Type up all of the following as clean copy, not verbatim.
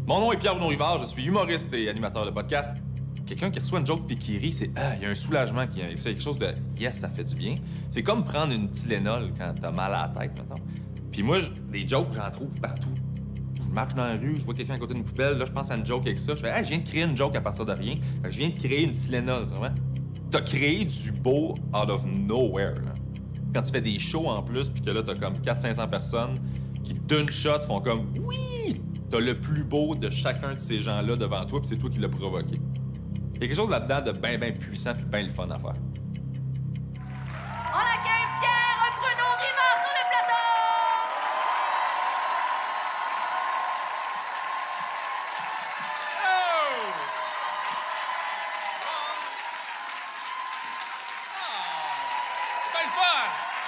Mon nom est Pierre-Bruno Rivard, je suis humoriste et animateur de podcast. Quelqu'un qui reçoit une joke puis qui rit, c'est il y a un soulagement qui vient avec ça, quelque chose de yes, ça fait du bien. C'est comme prendre une Tylenol quand t'as mal à la tête, maintenant. Puis moi, des jokes, j'en trouve partout. Je marche dans la rue, je vois quelqu'un à côté d'une poubelle, là, je pense à une joke avec ça. Je fais je viens de créer une joke à partir de rien. Fait que je viens de créer une Tylenol, tu vois. T'as créé du beau out of nowhere, là. Quand tu fais des shows en plus, puis que là, t'as comme 400-500 personnes qui, d'une shot, font comme « Oui! » T'as le plus beau de chacun de ces gens-là devant toi, puis c'est toi qui l'as provoqué. Il y a quelque chose là-dedans de bien puissant puis bien le fun à faire. On accueille Pierre-Bruno Rivard sur le plateau! Oh! C'est bien le fun!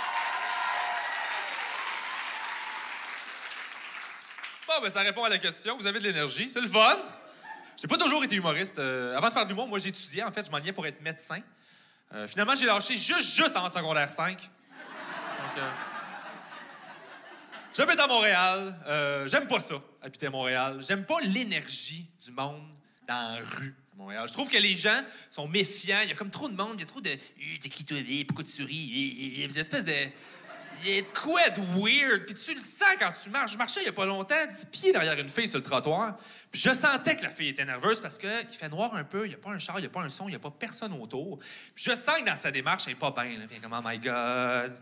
Bon, ben ça répond à la question. Vous avez de l'énergie. C'est le fun! J'ai pas toujours été humoriste. Avant de faire de l'humour, moi, j'étudiais. En fait, je m'enlignais pour être médecin. Finalement, j'ai lâché juste en secondaire 5. Donc, j'habite à Montréal. J'aime pas ça, habiter à Montréal. J'aime pas l'énergie du monde dans la rue à Montréal. Je trouve que les gens sont méfiants. Il y a comme trop de monde. Il y a trop de « T'es qui, toi? Pourquoi tu ris? » Il y a une espèce de... Il y a de quoi de weird, puis tu le sens quand tu marches. Je marchais il y a pas longtemps, 10 pieds derrière une fille sur le trottoir, puis je sentais que la fille était nerveuse parce qu'il fait noir un peu, il n'y a pas un char, il n'y a pas un son, il n'y a pas personne autour. Puis je sens que dans sa démarche, elle n'est pas bien. Puis elle est comme « Oh my God!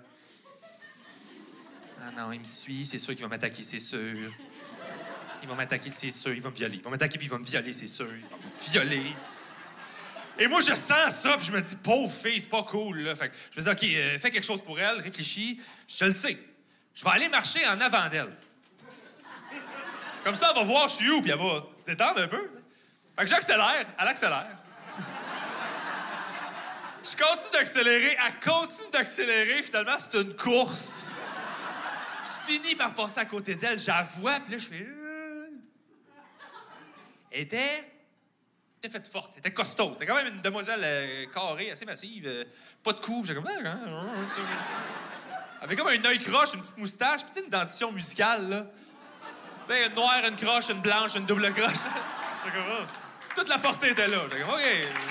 Ah non, il me suit, c'est sûr qu'il va m'attaquer, c'est sûr. Il va m'attaquer, c'est sûr, il va me violer. Il va m'attaquer puis il va me violer, c'est sûr. Il va me violer. » Et moi, je sens ça, puis je me dis, pauvre fille, c'est pas cool, là. Fait que je me dis, OK, fais quelque chose pour elle, réfléchis. Je le sais. Je vais aller marcher en avant d'elle. Comme ça, elle va voir je suis où, puis elle va se détendre un peu. Fait que j'accélère, elle accélère. Je continue d'accélérer, elle continue d'accélérer. Finalement, c'est une course. Je finis par passer à côté d'elle, je la vois, puis là, je fais... Elle était faite forte, elle était costaud. C'était quand même une demoiselle carrée, assez massive. Pas de coupe, j'ai comme... Elle avait comme un œil croche, une petite moustache, puis une dentition musicale, là. Tu sais, une noire, une croche, une blanche, une double croche. J'ai comme... Toute la portée était là. J'ai comme, OK.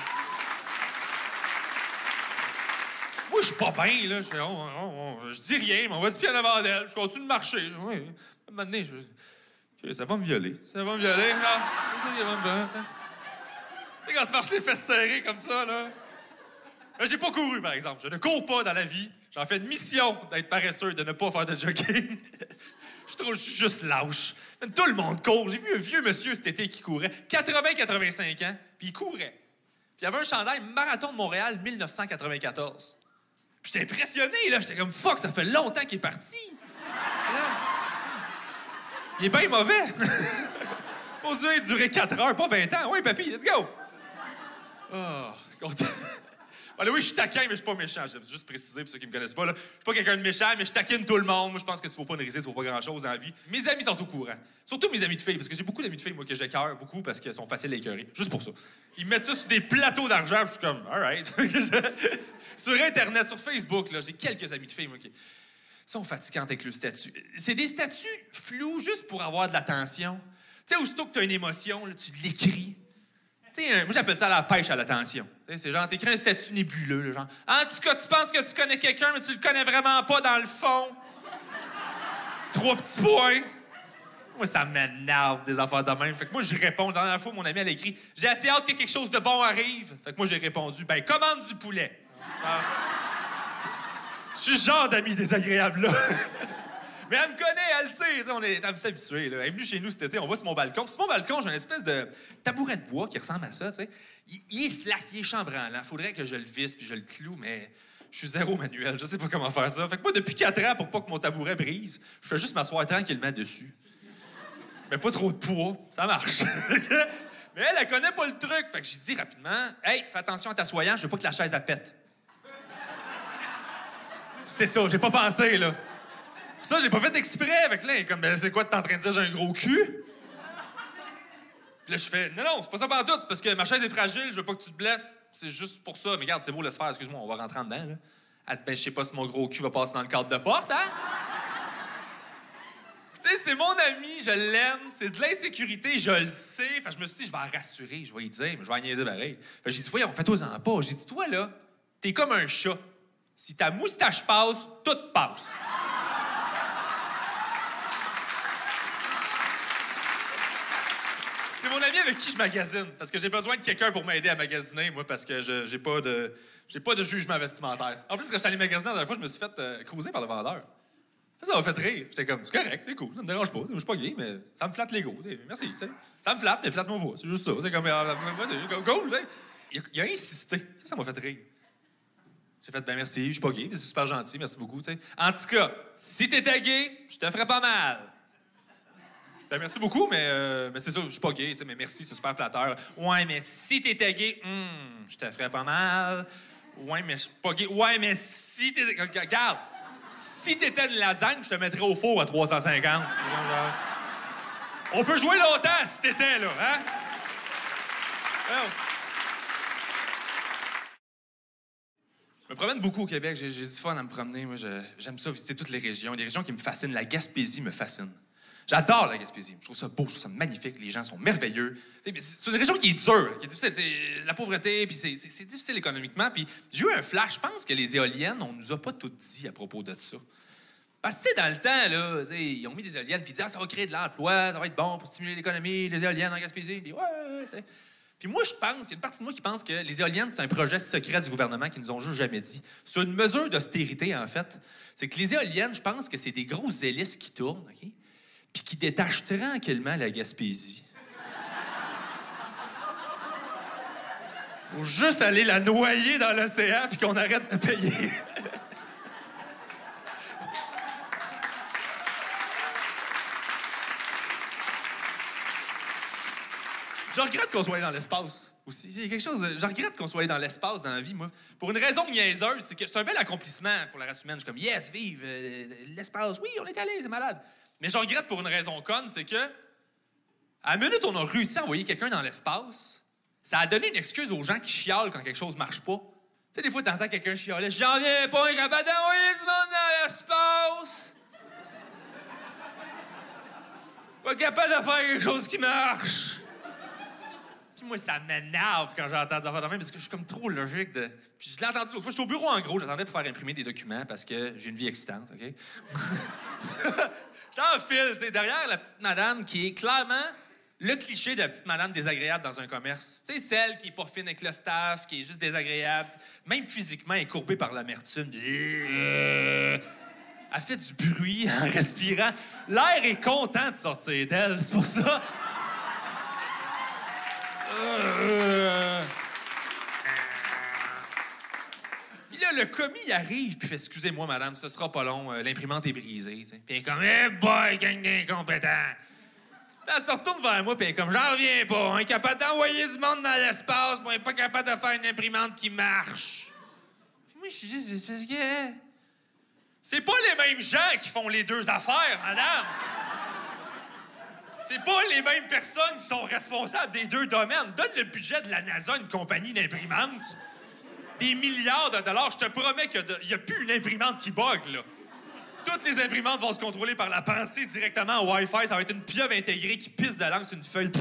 Moi, je suis pas bien, là. Je fais, je dis rien, mais on va se pied en avant d'elle. Je continue de marcher. Oui. À un moment donné, ça va me violer. Ça va me violer, là. Tu sais, quand tu marches les fesses serrées comme ça, là. J'ai pas couru, par exemple. Je ne cours pas dans la vie. J'en fais une mission d'être paresseux, de ne pas faire de jogging. Je suis juste lâche. Même tout le monde court. J'ai vu un vieux monsieur cet été qui courait, 80-85 ans, puis il courait. Puis il avait un chandail Marathon de Montréal 1994. Puis j'étais impressionné, là. J'étais comme, fuck, ça fait longtemps qu'il est parti. Il est bien mauvais. Faut durer 4 heures, pas 20 ans. Oui, papy, let's go. Oh, content. Oui, je suis taquin, mais je suis pas méchant. J'aime juste préciser pour ceux qui me connaissent pas. Là. Je suis pas quelqu'un de méchant, mais je taquine tout le monde. Moi, je pense que tu faut pas une risée, tu faut pas grand-chose dans la vie. Mes amis sont au courant. Surtout mes amis de filles, parce que j'ai beaucoup d'amis de filles, moi, que j'écœure beaucoup parce qu'elles sont faciles à écœurer. Juste pour ça. Ils mettent ça sur des plateaux d'argent, puis je suis comme, all right. Sur Internet, sur Facebook, là, j'ai quelques amis de filles, moi, qui sont fatigantes avec le statut. C'est des statuts flous juste pour avoir de l'attention. Tu sais, aussitôt que tu as une émotion, là, tu l'écris. Tu sais, moi, j'appelle ça la pêche à l'attention. C'est genre, t'écris un statut nébuleux, là, genre. En tout cas, tu penses que tu connais quelqu'un, mais tu le connais vraiment pas dans le fond. 3 petits points. Moi, ça m'énerve des affaires de même. Fait que moi, je réponds. La dernière fois, mon ami, elle a écrit « J'ai assez hâte que quelque chose de bon arrive. » Fait que moi, j'ai répondu « Ben, commande du poulet. » Je suis ce genre d'ami désagréable, là. Mais elle me connaît, elle le sait. On est habitués. Elle est venue chez nous cet été, on va sur mon balcon. Puis sur mon balcon, j'ai une espèce de tabouret de bois qui ressemble à ça. T'sais. Il est slack, il est chambranlant. Faudrait que je le visse puis je le cloue, mais je suis zéro manuel. Je sais pas comment faire ça. Fait que moi, depuis 4 ans, pour pas que mon tabouret brise, je fais juste m'asseoir tranquillement dessus. Mais pas trop de poids. Ça marche. Mais elle connaît pas le truc. Fait que j'ai dit rapidement, « Hey, fais attention à t'assoyant, je veux pas que la chaise elle pète. » C'est ça, j'ai pas pensé, là. Ça, j'ai pas fait exprès. Avec là, comme, c'est quoi, t'es en train de dire j'ai un gros cul? Puis là, je fais, non, c'est pas ça pendant tout. C'est parce que ma chaise est fragile, je veux pas que tu te blesses. C'est juste pour ça. Mais regarde, c'est beau, laisse faire, excuse-moi, on va rentrer en dedans, là. Elle dit, ben, je sais pas si mon gros cul va passer dans le cadre de porte, hein? Tu sais, c'est mon ami, je l'aime, c'est de l'insécurité, je le sais. Fait que je me suis dit, je vais la rassurer, je vais lui dire, mais je vais la niaiser pareil. Fait que j'ai dit, voyons, fais-toi-en pas. J'ai dit, toi, là, t'es comme un chat. Si ta moustache passe, tout passe. C'est mon ami avec qui je magasine, parce que j'ai besoin de quelqu'un pour m'aider à magasiner, moi, parce que j'ai pas de jugement vestimentaire. En plus, quand je suis allé magasiner la dernière fois, je me suis fait cruiser par le vendeur. Ça m'a fait rire. J'étais comme, c'est correct, c'est cool, ça me dérange pas. Je suis pas gay, mais ça me flatte l'ego. Merci. T'sais. Ça me flatte, mais flatte-moi pas. C'est juste ça. C'est comme, c'est cool. T'sais. Il a insisté. Ça m'a fait rire. J'ai fait, ben merci, je suis pas gay, mais c'est super gentil, merci beaucoup. T'sais. En tout cas, si t'étais gay, je te ferais pas mal. Ben merci beaucoup, mais c'est ça, je suis pas gay, mais merci, c'est super flatteur. Ouais, mais si t'étais gay, je te ferais pas mal. Ouais, mais je suis pas gay. Ouais, mais si t'étais... Regarde. Si t'étais une lasagne, je te mettrais au four à 350. On peut jouer longtemps si t'étais, là, hein? Oh. Je me promène beaucoup au Québec. J'ai du fun à me promener. Moi, j'aime ça, visiter toutes les régions. Des régions qui me fascinent. La Gaspésie me fascine. J'adore la Gaspésie. Je trouve ça beau, je trouve ça magnifique. Les gens sont merveilleux. C'est une région qui est dure, qui est difficile. La pauvreté, puis c'est difficile économiquement. Puis j'ai eu un flash. Je pense que les éoliennes, on nous a pas tout dit à propos de ça. Parce que, dans le temps, là, ils ont mis des éoliennes, puis ils disaient, ça va créer de l'emploi, ça va être bon pour stimuler l'économie, les éoliennes en Gaspésie. Puis ouais, t'sais. Puis moi, je pense, il y a une partie de moi qui pense que les éoliennes, c'est un projet secret du gouvernement qu'ils nous ont juste jamais dit. C'est une mesure d'austérité, en fait. C'est que les éoliennes, je pense que c'est des grosses hélices qui tournent, OK? Puis qui détachent tranquillement la Gaspésie. Faut juste aller la noyer dans l'océan puis qu'on arrête de payer. Je regrette qu'on soit allé dans l'espace aussi. Il y a quelque chose. Je regrette qu'on soit allé dans l'espace dans la vie, moi. Pour une raison niaiseuse, c'est que c'est un bel accomplissement pour la race humaine. Je suis comme, yes, vive l'espace. Oui, on est allé, c'est malade. Mais je regrette pour une raison conne, c'est que, à la minute où on a réussi à envoyer quelqu'un dans l'espace, ça a donné une excuse aux gens qui chialent quand quelque chose marche pas. Tu sais, des fois, t'entends quelqu'un chialer, j'en viens pas, il est capable d'envoyer du monde dans l'espace. Pas capable de faire quelque chose qui marche. Puis moi, ça m'énerve quand j'entends des affaires de même parce que je suis comme trop logique de. Puis je l'ai entendu l'autre fois, j'étais au bureau en gros, j'attendais pour faire imprimer des documents parce que j'ai une vie excitante, OK? J'enfile, tu sais, derrière la petite madame qui est clairement le cliché de la petite madame désagréable dans un commerce. Tu sais, celle qui est pas fine avec le staff, qui est juste désagréable, même physiquement, elle est courbée par l'amertume. Elle fait du bruit en respirant. L'air est content de sortir d'elle, c'est pour ça. Puis là, le commis arrive, puis fait « Excusez-moi, madame, ce sera pas long, l'imprimante est brisée. » Puis elle est comme « Eh boy, gang d'incompétents! » Puis elle se retourne vers moi, puis elle est comme « J'en reviens pas, on est capable d'envoyer du monde dans l'espace, mais on est pas capable de faire une imprimante qui marche. » Puis moi, je suis juste « Parce que... c'est pas les mêmes gens qui font les deux affaires, madame! » C'est pas les mêmes personnes qui sont responsables des deux domaines. Donne le budget de la NASA à une compagnie d'imprimante. Des milliards de dollars. Je te promets qu'il n'y a plus une imprimante qui bug, là. Toutes les imprimantes vont se contrôler par la pensée directement au Wi-Fi. Ça va être une pieuvre intégrée qui pisse de langue sur une feuille.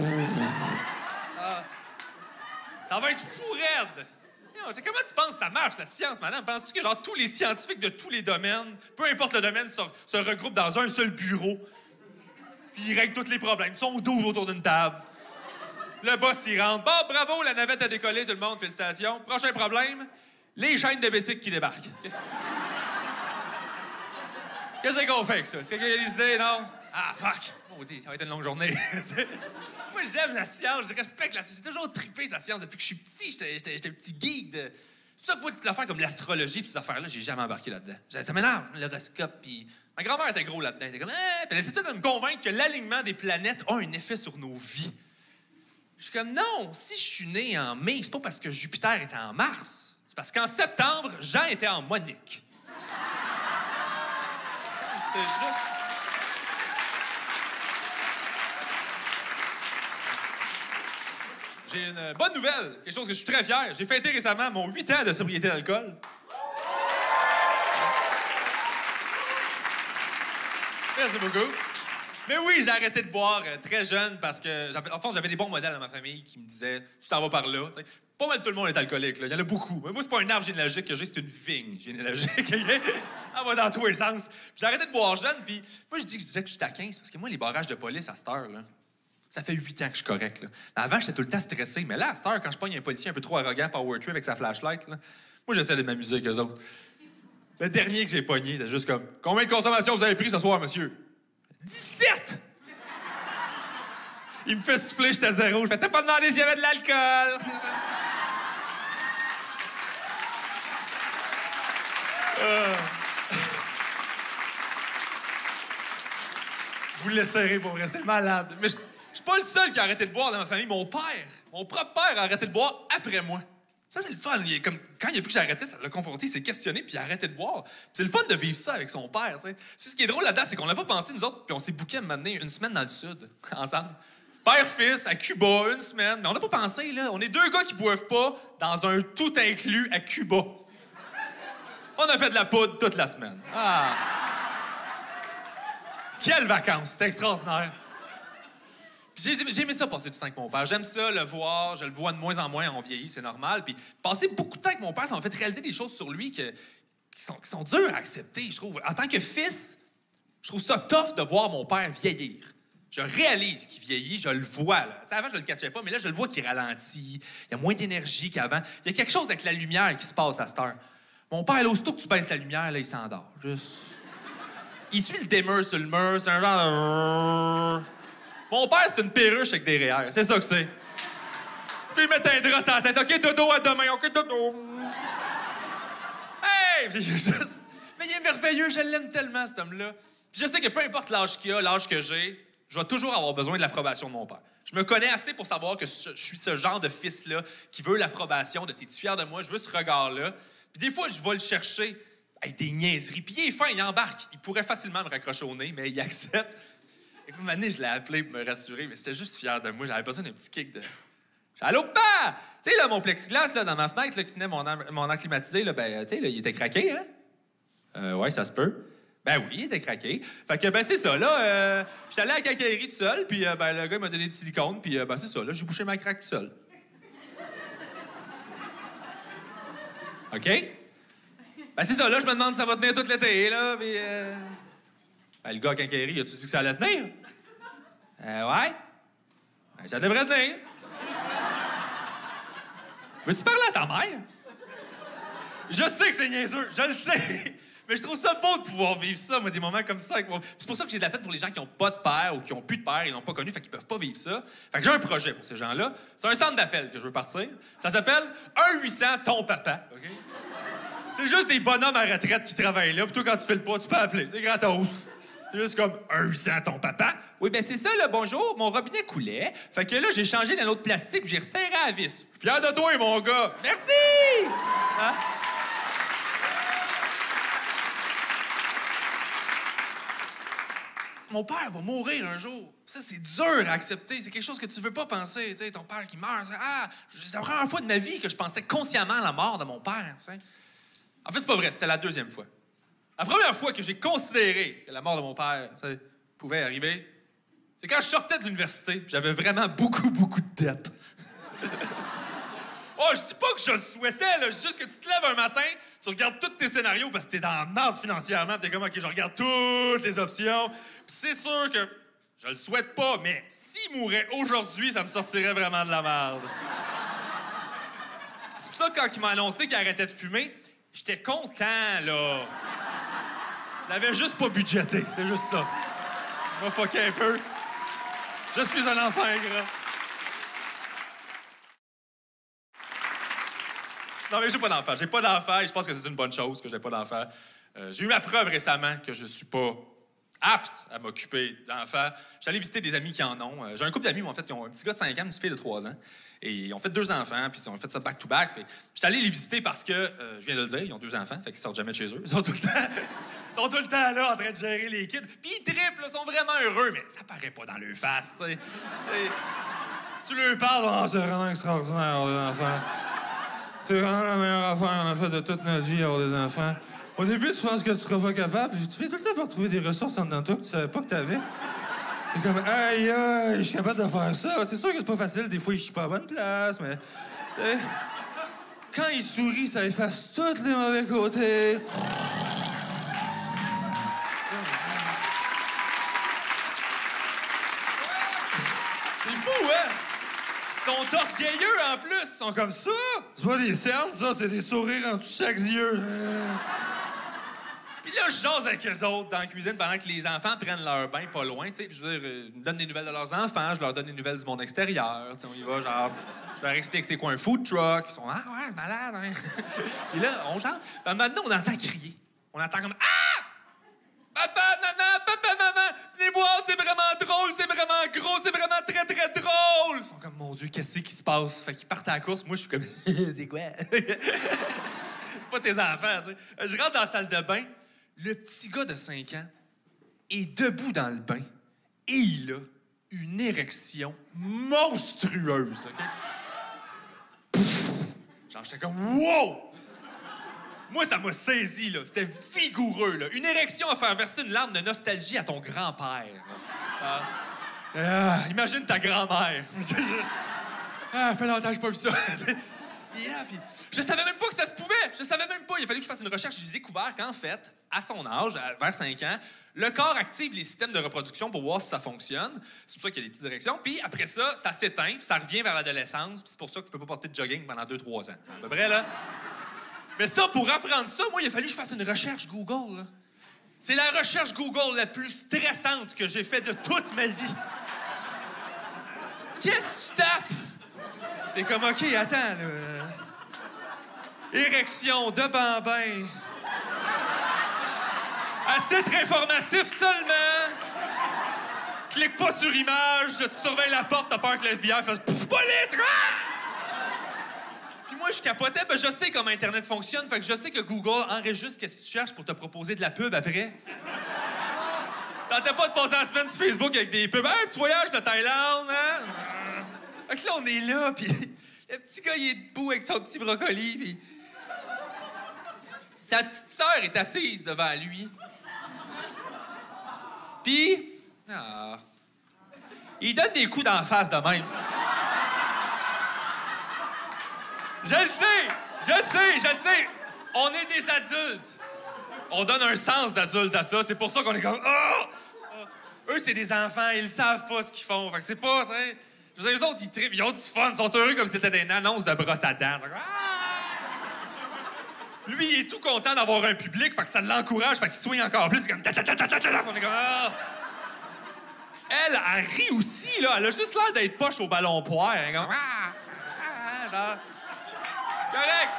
Ça va être fou raide. Comment tu penses que ça marche, la science, madame? Penses-tu que genre tous les scientifiques de tous les domaines, peu importe le domaine, se regroupent dans un seul bureau? Puis ils règlent tous les problèmes. Ils sont 12 autour d'une table. Le boss, il rentre. Bon, bravo, la navette a décollé, tout le monde, félicitations. Prochain problème, les chaînes de bicycle qui débarquent. Qu'est-ce qu'on fait avec ça? Est-ce qu'il y a des idées, non? Ah, fuck! Maudit, ça va être une longue journée. Moi, j'aime la science, je respecte la science. J'ai toujours trippé sa science depuis que je suis petit. J'étais un petit geek de... C'est pour ça que moi, toutes les affaires comme l'astrologie puis ces affaires-là, j'ai jamais embarqué là-dedans. Ça m'énerve, l'horoscope, puis... Ma grand-mère était gros là-dedans. Elle était comme, puis elle essayait de me convaincre que l'alignement des planètes a un effet sur nos vies. Je suis comme, non, si je suis né en mai, c'est pas parce que Jupiter était en Mars. C'est parce qu'en septembre, Jean était en Monique. C'est juste... J'ai une bonne nouvelle, quelque chose que je suis très fier. J'ai fêté récemment mon 8 ans de sobriété d'alcool. Merci beaucoup. Mais oui, j'ai arrêté de boire très jeune parce que, j'avais des bons modèles dans ma famille qui me disaient « Tu t'en vas par là. » Pas mal tout le monde est alcoolique, là. Il y en a beaucoup. Mais moi, c'est pas un arbre généalogique que j'ai, c'est une vigne généalogique. Elle va dans tous les sens. Puis j'ai arrêté de boire jeune, puis moi, je disais que j'étais à 15 parce que moi, les barrages de police à cette heure, là, ça fait 8 ans que je suis correct, là. Mais avant, j'étais tout le temps stressé. Mais là, à cette heure, quand je pogne un policier un peu trop arrogant, power trip avec sa flashlight, là, moi, j'essaie de m'amuser avec eux autres. Le dernier que j'ai pogné, c'était juste comme « Combien de consommation vous avez pris ce soir, monsieur? » 17! Il me fait souffler, j'étais à 0. Je fais « T'as pas demandé s'il y avait de l'alcool! » Vous le laisserez pour vrai, c'est malade. Mais je suis pas le seul qui a arrêté de boire dans ma famille. Mon propre père a arrêté de boire après moi. Ça, c'est le fun. Quand il a vu que j'ai arrêté, ça l'a conforté, il s'est questionné, puis il a arrêté de boire. C'est le fun de vivre ça avec son père, tu sais. Ce qui est drôle là-dedans, c'est qu'on n'a pas pensé, nous autres, puis on s'est booké à m'amener une semaine dans le sud, ensemble. Père-fils, à Cuba, une semaine. Mais on n'a pas pensé, là. On est deux gars qui boivent pas dans un tout inclus à Cuba. On a fait de la poudre toute la semaine. Ah! Quelles vacances! C'était extraordinaire. Puis j'ai aimé ça, passer du temps avec mon père. J'aime ça, le voir. Je le vois de moins en moins. On vieillit, c'est normal. Puis passer beaucoup de temps avec mon père, ça m'a fait réaliser des choses sur lui qui sont dures à accepter, je trouve. En tant que fils, je trouve ça tough de voir mon père vieillir. Je réalise qu'il vieillit, je le vois, là. T'sais, avant, je le catchais pas, mais là, je le vois qu'il ralentit. Il y a moins d'énergie qu'avant. Il y a quelque chose avec la lumière qui se passe à cette heure. Mon père, là, aussitôt que tu baisses la lumière, là, il s'endort. Juste... Il suit le dimmer sur le mur, c'est un genre de... Mon père, c'est une perruche avec des REER. C'est ça que c'est. Tu peux lui mettre un drap sur la tête. OK, dodo, à demain. OK, dodo. Hey! Mais il est merveilleux. Je l'aime tellement, cet homme-là. Puis je sais que peu importe l'âge qu'il a, l'âge que j'ai, je vais toujours avoir besoin de l'approbation de mon père. Je me connais assez pour savoir que je suis ce genre de fils-là qui veut l'approbation, de « T'es-tu fier de moi? » Je veux ce regard-là. Puis des fois, je vais le chercher avec des niaiseries. Puis il est fin, il embarque. Il pourrait facilement me raccrocher au nez, mais il accepte. Et puis, une année, je l'ai appelé pour me rassurer, mais c'était juste fier de moi. J'avais besoin d'un petit kick de... Allô, papa! Tu sais, là, mon plexiglas, là, dans ma fenêtre, là, qui tenait mon air climatisé, là, ben, tu sais, là, il était craqué, hein? Ouais, ça se peut. Ben oui, il était craqué. Fait que, ben, c'est ça, là. J'étais allé à la quincaillerie tout seul, puis, ben, le gars, il m'a donné du silicone, puis, ben, c'est ça, là, j'ai bouché ma craque tout seul. OK? Ben, c'est ça, là, je me demande si ça va tenir tout l'été, là, puis... Ben, le gars à quincaillerie, as-tu dit que ça allait tenir? Ouais. Ben, ça devrait tenir. Veux-tu parler à ta mère? Je sais que c'est niaiseux, je le sais. Mais je trouve ça beau de pouvoir vivre ça, moi, des moments comme ça. C'est pour ça que j'ai de la peine pour les gens qui n'ont pas de père ou qui n'ont plus de père, ils l'ont pas connu, fait qu'ils peuvent pas vivre ça. Fait que j'ai un projet pour ces gens-là. C'est un centre d'appel que je veux partir. Ça s'appelle 1-800 ton papa, OK? C'est juste des bonhommes à retraite qui travaillent là, puis toi, quand tu fais le pas, tu peux appeler. C'est gratos. C'est juste comme 1-800 ton papa. Oui, ben c'est ça, là, bonjour. Mon robinet coulait. Fait que là, j'ai changé d'un autre plastique, puis j'ai resserré à la vis. Fier de toi, mon gars. Merci! Hein? Mon père va mourir un jour. Ça, c'est dur à accepter. C'est quelque chose que tu veux pas penser. Tu sais, ton père qui meurt. C'est la première fois de ma vie que je pensais consciemment à la mort de mon père. Tu sais. En fait, c'est pas vrai. C'était la deuxième fois. La première fois que j'ai considéré que la mort de mon père pouvait arriver, c'est quand je sortais de l'université. J'avais vraiment beaucoup, beaucoup de dettes. Oh, je dis pas que je le souhaitais, là. Je dis juste que tu te lèves un matin, tu regardes tous tes scénarios parce que t'es dans la merde financièrement, t'es comme, OK, je regarde toutes les options. Puis c'est sûr que je le souhaite pas, mais s'il mourait aujourd'hui, ça me sortirait vraiment de la merde. C'est pour ça que quand il m'a annoncé qu'il arrêtait de fumer, j'étais content, là. Je l'avais juste pas budgété, c'est juste ça. Je vais fucker un peu. Je suis un enfant ingrat. Non, mais j'ai pas d'enfant. J'ai pas d'enfant et je pense que c'est une bonne chose que j'ai pas d'enfant. J'ai eu la preuve récemment que je suis pas apte à m'occuper d'enfants. J'étais allé visiter des amis qui en ont. J'ai un couple d'amis, en fait, qui ont un petit gars de 5 ans, une petite fille de 3 ans. Et ils ont fait 2 enfants, puis ils ont fait ça back-to-back. J'étais allé les visiter parce que, je viens de le dire, ils ont 2 enfants, fait qu'ils sortent jamais de chez eux. Ils sont tout le temps là, en train de gérer les kids. Puis ils trippent, ils sont vraiment heureux, mais ça paraît pas dans leur face, tu sais. Tu leur parles, c'est vraiment extraordinaire, avoir des enfants. C'est vraiment la meilleure affaire qu'on a fait de toute notre vie, avoir des enfants. Au début, tu penses que tu seras pas capable, puis tu fais tout le temps pour trouver des ressources en dedans de toi que tu savais pas que t'avais. C'est comme, aïe, aïe, je suis capable de faire ça. C'est sûr que c'est pas facile, des fois, je suis pas à bonne place, mais... T'sais, quand il sourit, ça efface tous les mauvais côtés. C'est fou, hein? Ils sont orgueilleux, en plus. Ils sont comme ça. C'est pas des cernes, ça, c'est des sourires en dessous de chaque yeux. Puis là, je jase avec eux autres dans la cuisine pendant que les enfants prennent leur bain pas loin, tu sais. Puis je veux dire, ils me donnent des nouvelles de leurs enfants, je leur donne des nouvelles du monde extérieur. Tu sais, on y va, genre, je leur explique c'est quoi un food truck. Ils sont, ah ouais, c'est malade, hein. Puis là, on jase. Puis maintenant, on entend crier. On entend comme, ah! Papa, maman, venez voir, c'est vraiment drôle, c'est vraiment gros, c'est vraiment très, très drôle. Ils sont comme, mon Dieu, qu'est-ce qui se passe? Fait qu'ils partent à la course. Moi, je suis comme, c'est quoi? C'est pas tes enfants, tu sais. Je rentre dans la salle de bain. Le petit gars de 5 ans est debout dans le bain et il a une érection monstrueuse, OK? Pfff! Genre, j'étais comme, wow! Moi, ça m'a saisi, là. C'était vigoureux, là. Une érection à faire verser une larme de nostalgie à ton grand-père. Imagine ta grand-mère. Fait longtemps que j'ai pas vu ça. Yeah, puis je savais même pas que ça se pouvait. Je savais même pas. Il a fallu que je fasse une recherche et j'ai découvert qu'en fait, à son âge, vers 5 ans, le corps active les systèmes de reproduction pour voir si ça fonctionne. C'est pour ça qu'il y a des petites érections. Puis après ça, ça s'éteint, puis ça revient vers l'adolescence. Puis c'est pour ça que tu peux pas porter de jogging pendant 2-3 ans. C'est à peu près, là. Mais ça, pour apprendre ça, moi, il a fallu que je fasse une recherche Google, là. C'est la recherche Google la plus stressante que j'ai faite de toute ma vie. Qu'est-ce que tu tapes? T'es comme, OK, attends, là. Érection de bambin. À titre informatif seulement. Clique pas sur image, tu surveilles la porte, t'as peur que le FBI fasse pouf, police! Puis moi, je capotais, ben je sais comment Internet fonctionne, fait que je sais que Google enregistre ce que tu cherches pour te proposer de la pub après. Tentais pas de passer la semaine sur Facebook avec des pubs. Un petit voyage de Thaïlande, hein? Fait que là, on est là, puis le petit gars, il est debout avec son petit brocoli, puis sa petite sœur est assise devant lui. Puis, il donne des coups d'en face de même. Je le sais. On est des adultes. On donne un sens d'adulte à ça. C'est pour ça qu'on est comme... Oh! Eux, c'est des enfants. Ils savent pas ce qu'ils font. Fait que c'est pas, tu sais... Je veux dire, eux autres, ils trippent. Ils ont du fun. Ils sont heureux comme si c'était des annonces de brosse à dents. Lui, il est tout content d'avoir un public. Fait que ça l'encourage. Fait qu'il swing encore plus. C'est comme... On est comme... Ah! Elle rit aussi, là. Elle a juste l'air d'être poche au ballon poire. Elle est comme... C'est correct.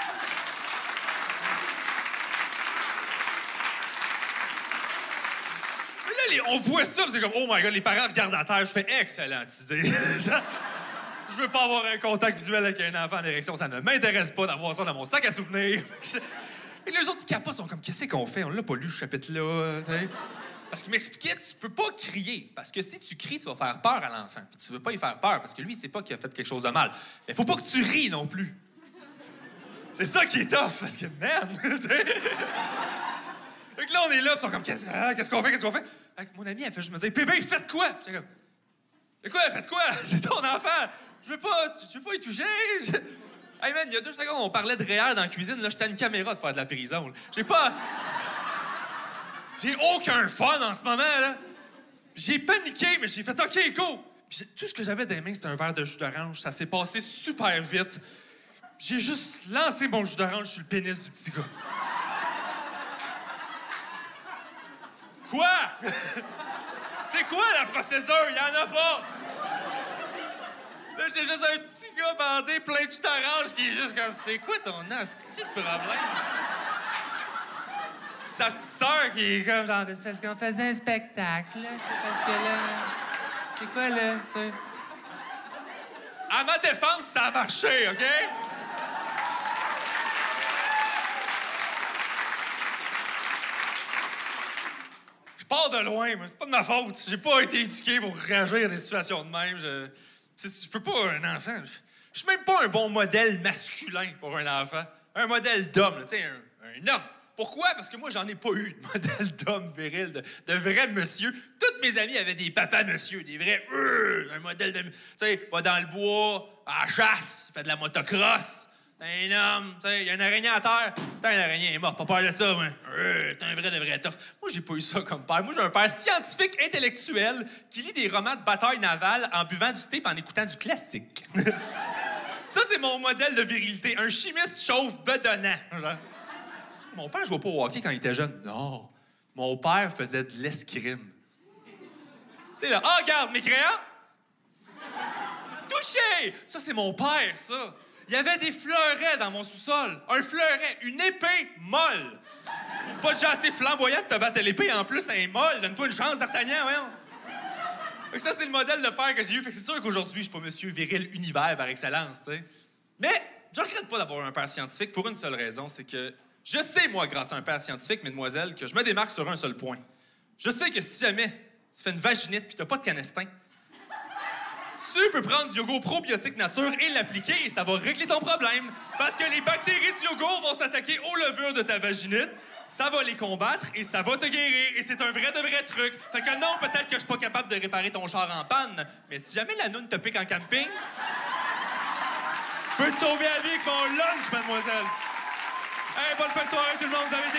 Mais là, on voit ça, c'est comme, oh my God, les parents regardent à terre. Je fais, excellente idée. Je veux pas avoir un contact visuel avec un enfant en érection. Ça ne m'intéresse pas d'avoir ça dans mon sac à souvenirs. Et les autres, ils capotent, sont comme, qu'est-ce qu'on fait? On l'a pas lu, ce chapitre-là, tu sais. Parce qu'il m'expliquait, tu peux pas crier. Parce que si tu cries, tu vas faire peur à l'enfant. Puis tu veux pas y faire peur, parce que lui, il sait pas qu'il a fait quelque chose de mal. Mais faut pas que tu ris non plus. C'est ça qui est tough, parce que, man, tu sais. Fait que là, on est là, puis ils sont comme, qu'est-ce qu'on fait? Fait que mon amie, elle fait, je me dis, bébé, faites quoi? J'étais comme, c'est quoi, faites quoi? C'est ton enfant. Je veux pas y toucher. Hey, man, il y a 2 secondes, on parlait de réel dans la cuisine. Là, j'étais à une caméra de faire de la prison. J'ai aucun fun en ce moment, là. J'ai paniqué, mais j'ai fait OK, go! Puis tout ce que j'avais dans les mains, c'était un verre de jus d'orange. Ça s'est passé super vite. J'ai juste lancé mon jus d'orange sur le pénis du petit gars. Quoi? C'est quoi la procédure? Il y en a pas! Là, j'ai juste un petit gars bandé plein de jus d'orange qui est juste comme, c'est quoi ton asti de problème? Sa petite sœur qui est comme genre, c'est parce qu'on faisait un spectacle, là. C'est parce que là. C'est quoi, là, tu sais? À ma défense, ça a marché, OK? Je pars de loin, mais c'est pas de ma faute. J'ai pas été éduqué pour réagir à des situations de même. Je peux pas, un enfant. Je suis même pas un bon modèle masculin pour un enfant. Un modèle d'homme, tu sais, un homme. Pourquoi? Parce que moi, j'en ai pas eu de modèle d'homme viril, de vrai monsieur. Toutes mes amis avaient des papas monsieur, des vrais... un modèle de... Tu sais, va dans le bois, à la chasse, fait de la motocross. T'es un homme, tu sais, il y a une araignée à terre. T'as une araignée est morte, pas peur de ça, moi. T'es un vrai de vrai tough. Moi, j'ai pas eu ça comme père. Moi, j'ai un père scientifique intellectuel qui lit des romans de bataille navale en buvant du thé et en écoutant du classique. Ça, c'est mon modèle de virilité. Un chimiste chauve bedonnant. Genre. Mon père jouait pas au hockey quand il était jeune. Non. Mon père faisait de l'escrime. Tu sais, là, ah, regarde, mes crayons! Touché! Ça, c'est mon père, ça. Il y avait des fleurets dans mon sous-sol. Un fleuret, une épée molle. C'est pas déjà assez flamboyant de te battre à l'épée. En plus, elle est molle. Donne-toi une chance, D'Artagnan, voyons. Fait que ça, c'est le modèle de père que j'ai eu. Fait que c'est sûr qu'aujourd'hui, je suis pas monsieur viril univers par excellence, tu sais. Mais je regrette pas d'avoir un père scientifique pour une seule raison, c'est que je sais, moi, grâce à un père scientifique, mesdemoiselles, que je me démarque sur un seul point. Je sais que si jamais tu fais une vaginite puis t'as pas de canestin, tu peux prendre du yogourt probiotique nature et l'appliquer et ça va régler ton problème. Parce que les bactéries du yogourt vont s'attaquer aux levures de ta vaginite, ça va les combattre et ça va te guérir. Et c'est un vrai de vrai truc. Fait que non, peut-être que je suis pas capable de réparer ton char en panne, mais si jamais la noune te pique en camping, je peux te sauver la vie avec mon lunch, mademoiselle. Hey, bonne fin de soirée tout le monde, vous avez été